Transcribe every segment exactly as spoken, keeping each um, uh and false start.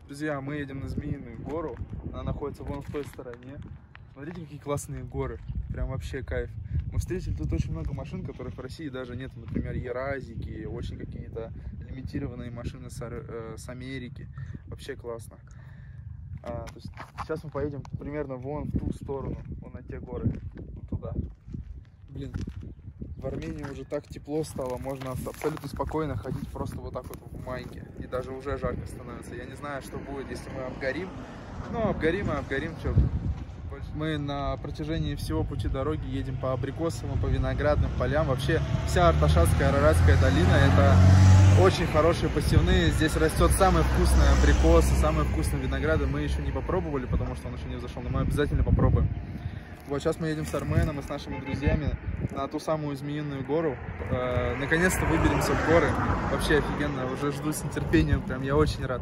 Друзья, мы едем на Змеиную гору. Она находится вон в той стороне. Смотрите, какие классные горы. Прям вообще кайф. Мы встретили тут очень много машин, которых в России даже нет. Например, Еразики, очень какие-то лимитированные машины с, э, с Америки. Вообще классно. А, то есть сейчас мы поедем примерно вон в ту сторону, вон на те горы, вот туда. Блин, в Армении уже так тепло стало, можно абсолютно спокойно ходить просто вот так вот в майке. И даже уже жарко становится. Я не знаю, что будет, если мы обгорим. Ну, обгорим и обгорим, что. Мы на протяжении всего пути дороги едем по абрикосовым, по виноградным полям. Вообще вся Арташатская, Араратская долина — это очень хорошие посевные. Здесь растет самые вкусные абрикосы, самые вкусные винограды. Мы еще не попробовали, потому что он еще не взошел, но мы обязательно попробуем. Вот сейчас мы едем с Арменом и с нашими друзьями на ту самую Змеиную гору. Э, наконец-то выберемся в горы. Вообще офигенно, уже жду с нетерпением, прям я очень рад.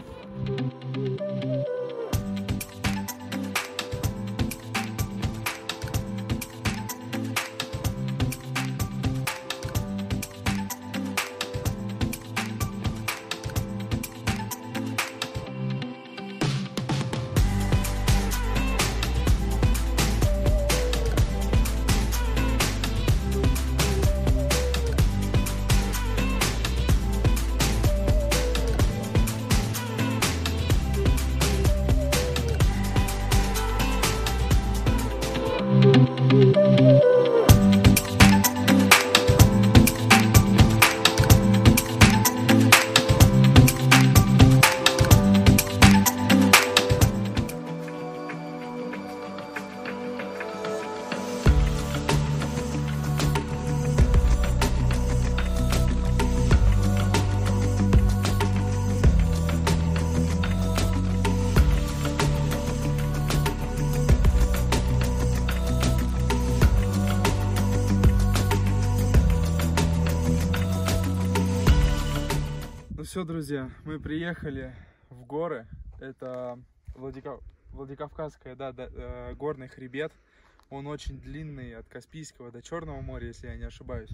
Все, друзья, мы приехали в горы. Это Владика... Владикавказская, да, да, э, горный хребет. Он очень длинный, от Каспийского до Черного моря, если я не ошибаюсь.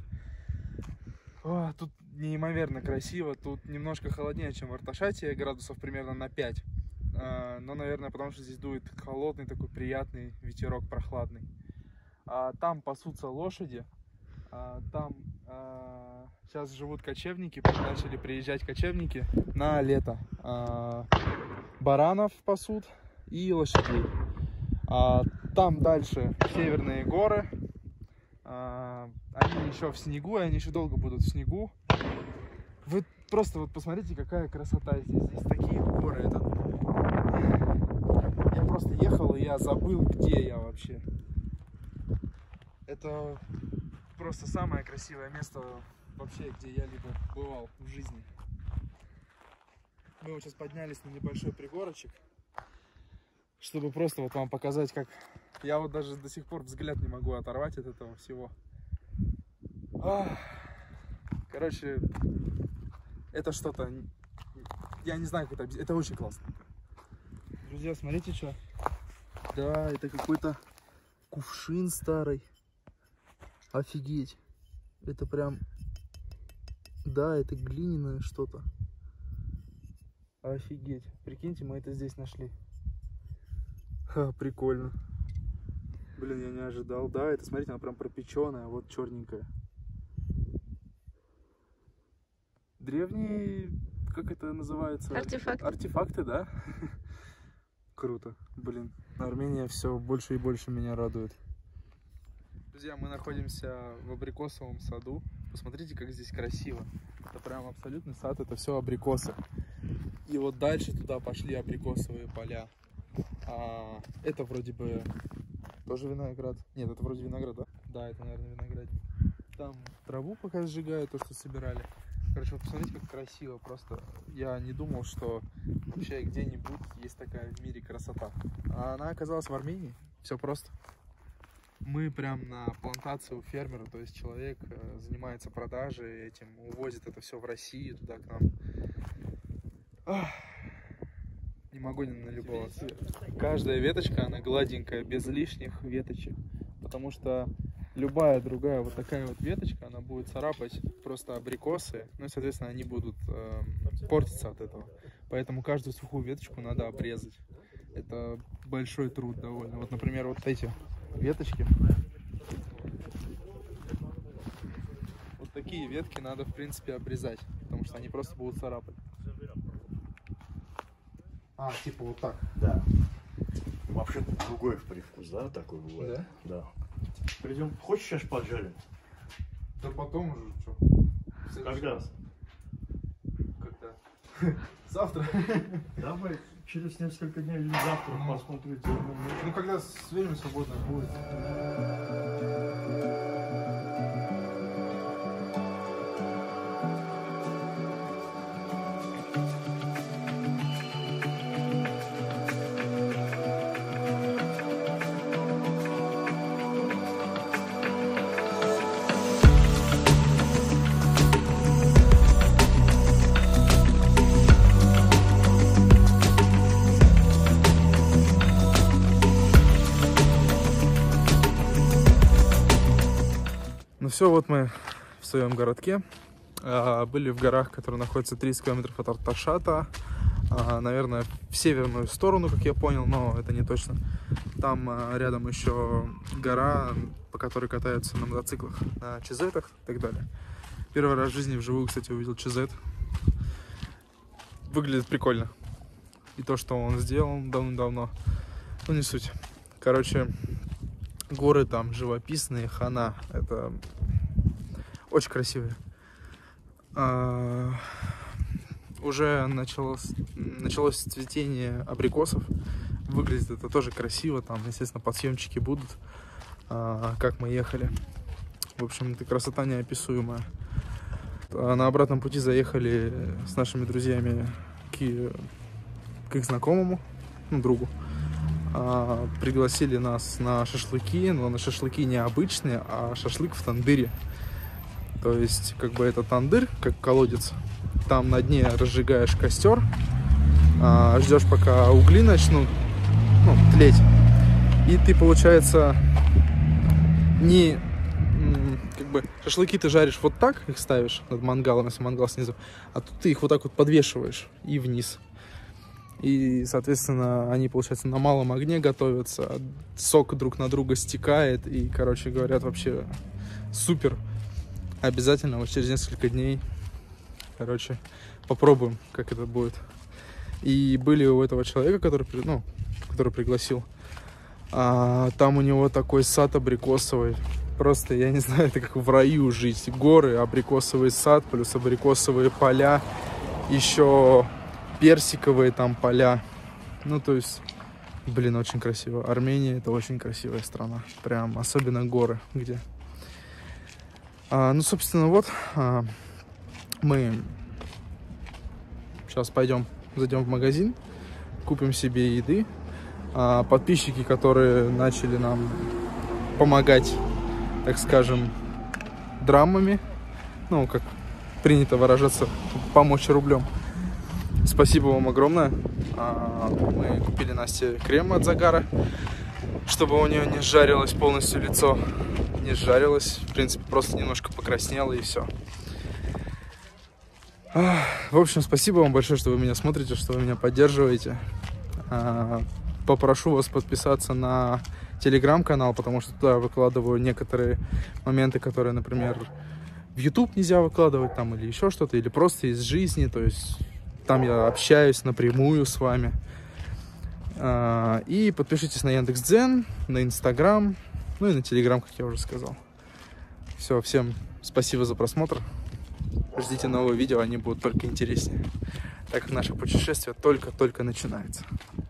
О, тут неимоверно красиво. Тут немножко холоднее, чем в Арташате, градусов примерно на пять. Э, но, наверное, потому что здесь дует холодный, такой приятный ветерок, прохладный. А там пасутся лошади. А, там а, сейчас живут кочевники, начали приезжать кочевники на лето. А, баранов пасут и лошадей. А, там дальше северные горы. А, они еще в снегу, они еще долго будут в снегу. Вы просто вот посмотрите, какая красота здесь. Здесь такие горы. Это... Я просто ехал, и я забыл, где я вообще. Это... просто самое красивое место вообще, где я либо бывал в жизни. Мы вот сейчас поднялись на небольшой пригорочек, чтобы просто вот вам показать, как... Я вот даже до сих пор взгляд не могу оторвать от этого всего. Ах. Короче, это что-то... Я не знаю, как это... Это очень классно. Друзья, смотрите, что... Да, это какой-то кувшин старый. Офигеть, это прям, да, это глиняное что-то. Офигеть, прикиньте, мы это здесь нашли. Ха, прикольно. Блин, я не ожидал. Да, это, смотрите, она прям пропеченная, вот черненькая. Древние, как это называется? Артефакты. Артефакты, да? Круто, блин. Армения все больше и больше меня радует. Друзья, мы находимся в абрикосовом саду. Посмотрите, как здесь красиво. Это прям абсолютный сад, это все абрикосы. И вот дальше туда пошли абрикосовые поля. А, это вроде бы тоже виноград. Нет, это вроде виноград, да? Да, это, наверное, виноград. Там траву пока сжигают, то, что собирали. Короче, вот посмотрите, как красиво. Просто я не думал, что вообще где-нибудь есть такая в мире красота. А она оказалась в Армении. Все просто. Мы прям на плантацию фермера, то есть человек э, занимается продажей этим, увозит это все в Россию, туда к нам. Ах, не могу не налюбоваться. Каждая веточка, она гладенькая, без лишних веточек, потому что любая другая вот такая вот веточка, она будет царапать просто абрикосы, ну и, соответственно, они будут э, портиться от этого. Поэтому каждую сухую веточку надо обрезать. Это большой труд довольно. Вот, например, вот эти веточки. Вот такие ветки надо, в принципе, обрезать, потому что они просто будут царапать. А, типа вот так. Да. Вообще другой привкус, да, такой бывает? Да? Да. Придем. Хочешь сейчас поджарим? Да потом уже, что? Когда? Когда? Завтра. Давай через несколько дней или завтра Ну. посмотрите. Ну, когда время свободное будет. Ну все, вот мы в своем городке. А, были в горах, которые находятся тридцать километров от Арташата. А, наверное, в северную сторону, как я понял, но это не точно. Там а, рядом еще гора, по которой катаются на мотоциклах, на чизетах и так далее. Первый раз в жизни вживую, кстати, увидел чизет. Выглядит прикольно. И то, что он сделал давно-давно, ну не суть. Короче, горы там живописные, хана, это очень красивые. А, уже началось, началось цветение абрикосов. Выглядит это тоже красиво, там, естественно, подсъемчики будут, а, как мы ехали. В общем, это красота неописуемая. А на обратном пути заехали с нашими друзьями к, к их знакомому, ну, другу. А, пригласили нас на шашлыки, но на шашлыки не обычные, а шашлык в тандыре. То есть, как бы это тандыр, как колодец. Там на дне разжигаешь костер, а, ждешь, пока угли начнут, ну, тлеть. И ты, получается, не... Как бы шашлыки ты жаришь вот так, их ставишь над мангалом, если мангал снизу, а тут ты их вот так вот подвешиваешь и вниз. И, соответственно, они, получается, на малом огне готовятся, сок друг на друга стекает, и, короче, говорят, вообще супер. Обязательно вот через несколько дней, короче, попробуем, как это будет. И были у этого человека, который, ну, который пригласил, а, там у него такой сад абрикосовый. Просто, я не знаю, это как в раю жить. Горы, абрикосовый сад, плюс абрикосовые поля, еще персиковые там поля. Ну, то есть, блин, очень красиво. Армения — это очень красивая страна. Прям, особенно горы, где. А, ну, собственно, вот, а, мы сейчас пойдем, зайдем в магазин, купим себе еды. А, подписчики, которые начали нам помогать, так скажем, драмами, ну, как принято выражаться, помочь рублем. Спасибо вам огромное. Мы купили Насте крем от загара, чтобы у нее не сжарилось полностью лицо. Не сжарилось, в принципе, просто немножко покраснело и все. В общем, спасибо вам большое, что вы меня смотрите, что вы меня поддерживаете. Попрошу вас подписаться на телеграм-канал, потому что туда я выкладываю некоторые моменты, которые, например, в YouTube нельзя выкладывать, там, или еще что-то, или просто из жизни, то есть там я общаюсь напрямую с вами. И подпишитесь на Яндекс.Дзен, на Инстаграм, ну и на Телеграм, как я уже сказал. Все, всем спасибо за просмотр. Ждите новые видео, они будут только интереснее, так как наше путешествие только-только начинается.